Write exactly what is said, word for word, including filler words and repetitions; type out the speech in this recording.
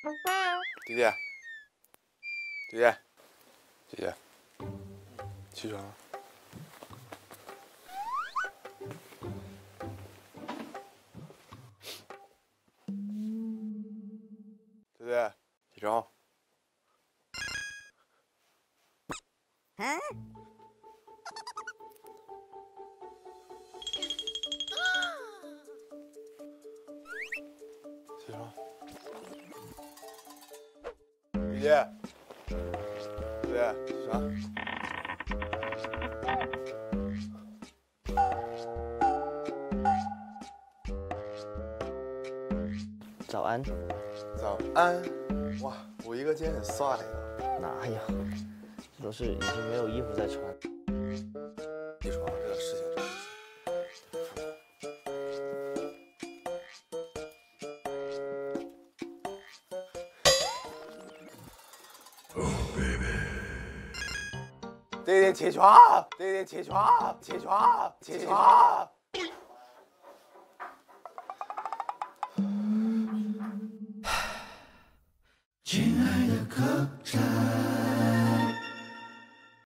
弟弟，弟弟，弟弟，起床了。弟弟，起床。 嗯。 起床。弟弟，弟弟，起床。 早安。 早安。哇，我一个今天很帅的。 哪有？这都是已经没有衣服再穿。 起床这个事情真的是。弟弟起床！弟弟起床！起床！起床！ 亲爱的哥